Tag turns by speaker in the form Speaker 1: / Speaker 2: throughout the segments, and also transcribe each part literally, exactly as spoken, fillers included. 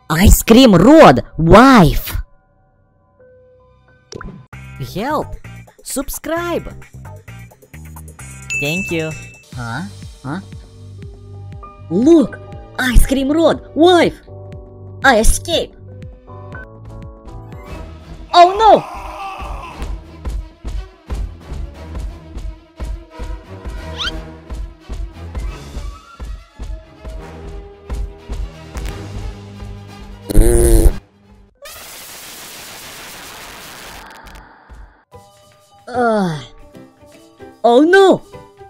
Speaker 1: Ice Cream Road wife. Help! Subscribe! Thank you. Huh? Huh? Look! Ice Cream Road wife! I escape! Oh no! Uh, oh no!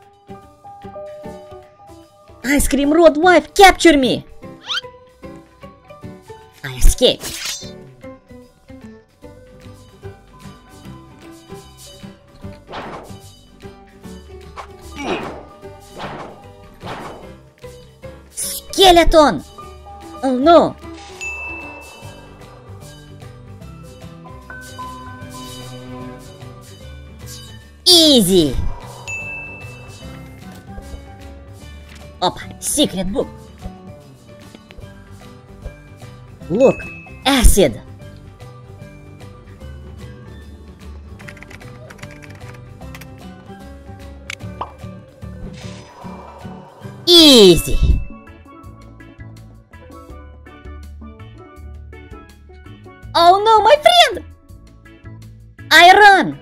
Speaker 1: Ice Cream Road wife, capture me! I escape. Skeleton! Oh no! Easy! Опа, secret book. Look, acid. Easy. Oh no, my friend! I run.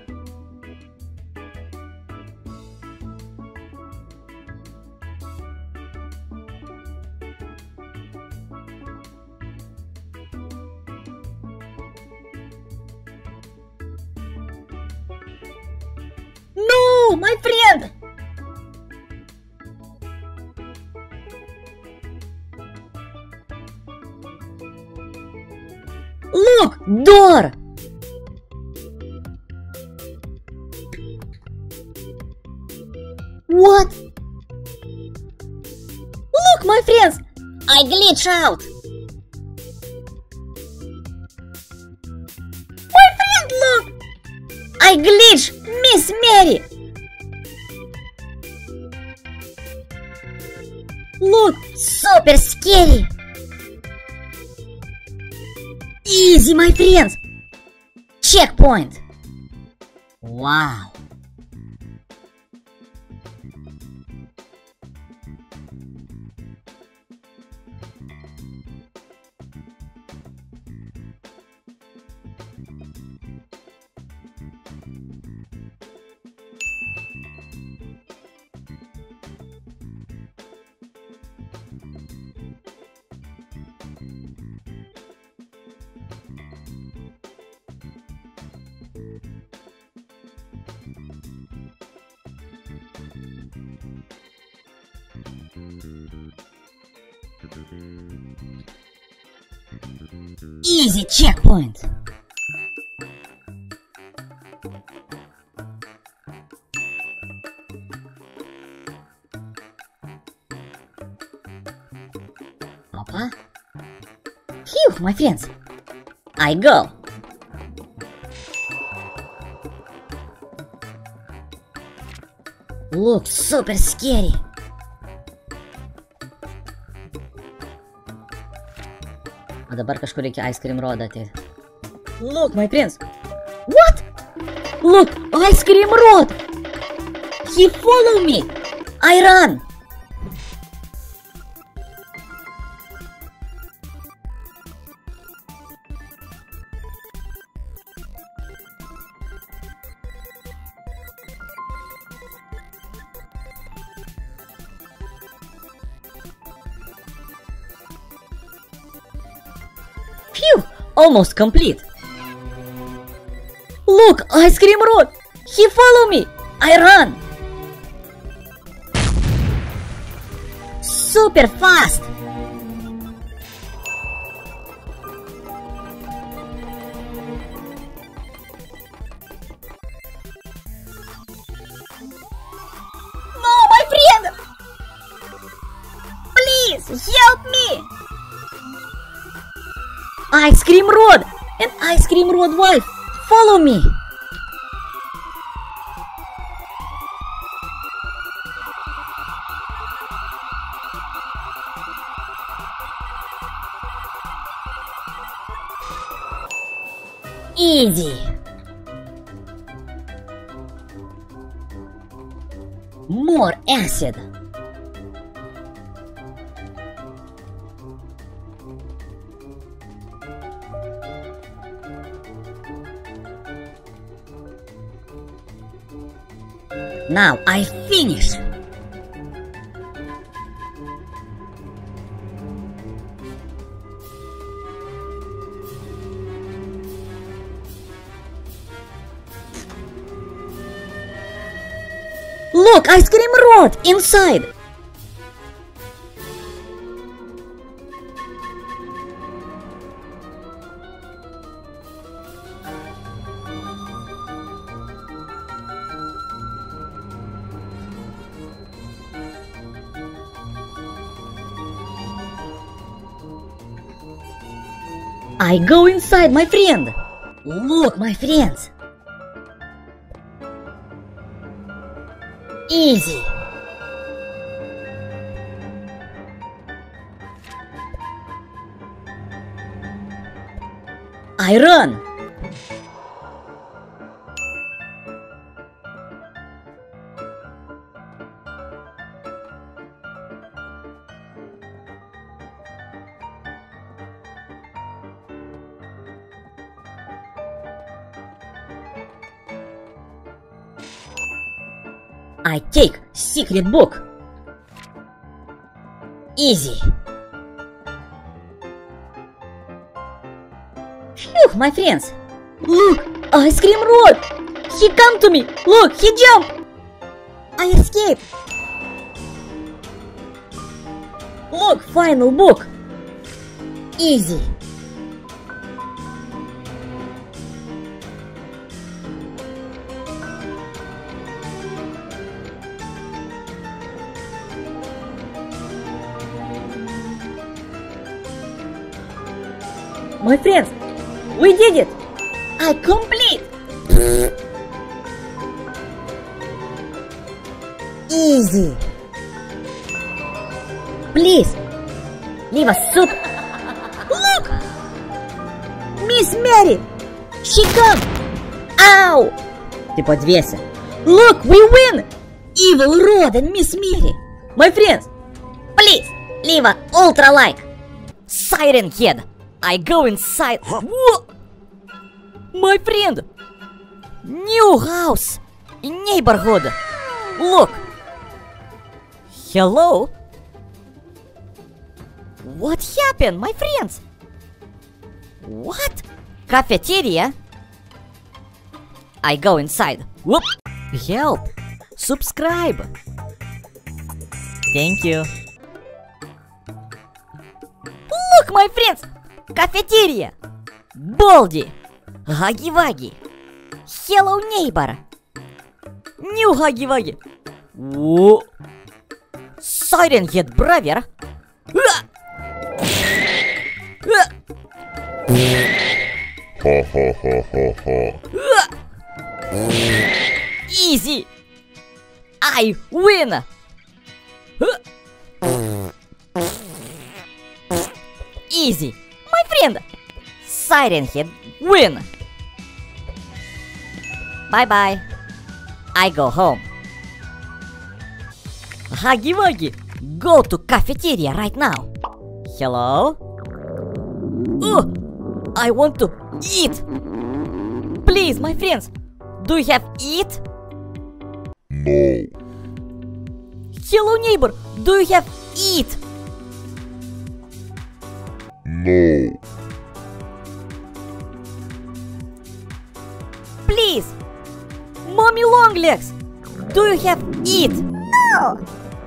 Speaker 1: No, my friend! Look, door! What? Look, my friends! I glitch out! My friend, look! I glitch! Miss Mary! Look, super scary! Easy, my friends! Checkpoint! Wow! Easy checkpoint. Опа. Phew, my friends. I go. Look, super scary. O dabar kažkur reikia Ice Cream Road ateit. Look, my friends. What? Look, Ice Cream Road. He follow me. I run. Phew! Almost complete. Look, Ice Cream Road. He follow me. I run. Super fast. No, my friend. Please help me. Ice Cream Road and Ice Cream Road wife, follow me. Easy. More acid. Now I finish. Look, ice cream rod inside. I go inside, my friend. Look, my friends. Easy. I run. I take secret book. Easy. Phew, my friends. Look, ice cream rod. He come to me. Look, he jump. I escape. Look, final book. Easy. My friends, we did it! I complete! Easy! Please, leave a soup. Look! Miss Mary! She come! Ow! Ты подвесил. Look, we win! Evil Rod and Miss Mary! My friends, please, leave a ultra like! Siren Head! I go inside. Whoa! My friend! New house! In neighborhood! Look! Hello? What happened, my friends? What? Cafeteria? I go inside. Whoop! Help! Subscribe! Thank you. Look, my friends! Cafeteria! Baldi! Хаги-Ваги! Hello Neighbor! New Хаги-Ваги! Whoa! Siren Head Brother! Easy! I win! Easy! My friend! Siren Head win! Bye-bye! I go home. Хаги-Ваги, go to cafeteria right now. Hello? Oh, I want to eat! Please, my friends, do you have eat?
Speaker 2: No.
Speaker 1: Hello, neighbor, do you have eat?
Speaker 2: No.
Speaker 1: Please, Mommy Longlegs, do you have eat? No.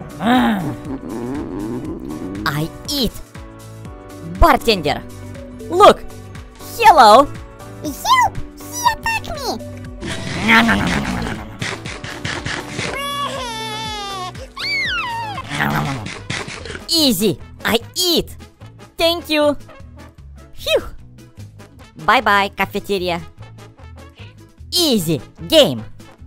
Speaker 1: I eat. Bartender, look. Hello.
Speaker 3: Help! He attacked me!
Speaker 1: No, no, no, no, no, no, no. No, no, no, no. Easy. I eat. Thank you. Phew. Bye bye, cafeteria. Easy game.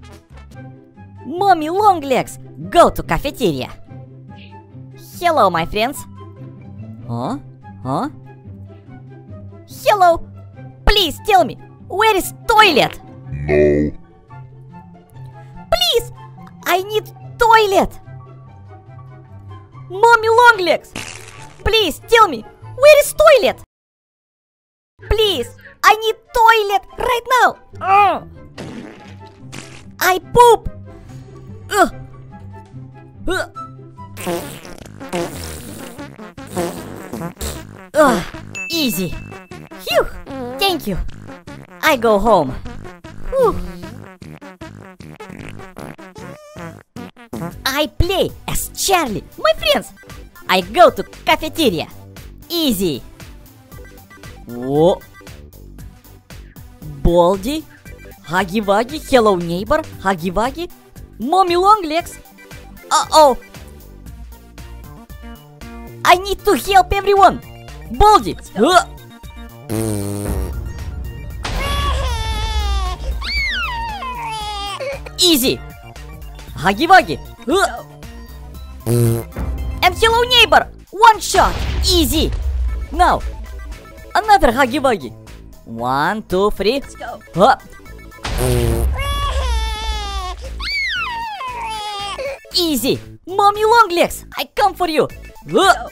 Speaker 1: Mommy Longlegs, go to cafeteria. Hello, my friends. Huh? Huh? Hello. Please tell me, where is toilet?
Speaker 2: No.
Speaker 1: Please, I need toilet. Mommy Longlegs, please tell me, where is toilet? Please, I need toilet right now. Ugh. I poop. Ugh. Ugh. Ugh. Easy. Phew. Thank you. I go home. Whew. I play as Charlie. My friends. I go to cafeteria. Easy. Whoa. Baldi. Huggy Wuggy. Hello neighbor. Huggy Wuggy. Mommy Longlegs. Uh-oh. I need to help everyone. Baldi. Uh. Easy. Huggy Wuggy. Uh. And hello neighbor. One shot. Easy. Now. Another Huggy Wuggy. One, two, three. Let's go. Uh. Easy. Mommy Longlegs. I come for you. Uh.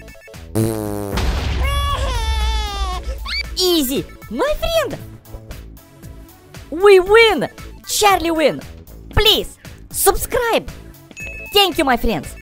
Speaker 1: Easy. My friend. We win. Charlie win. Please subscribe. Thank you, my friends.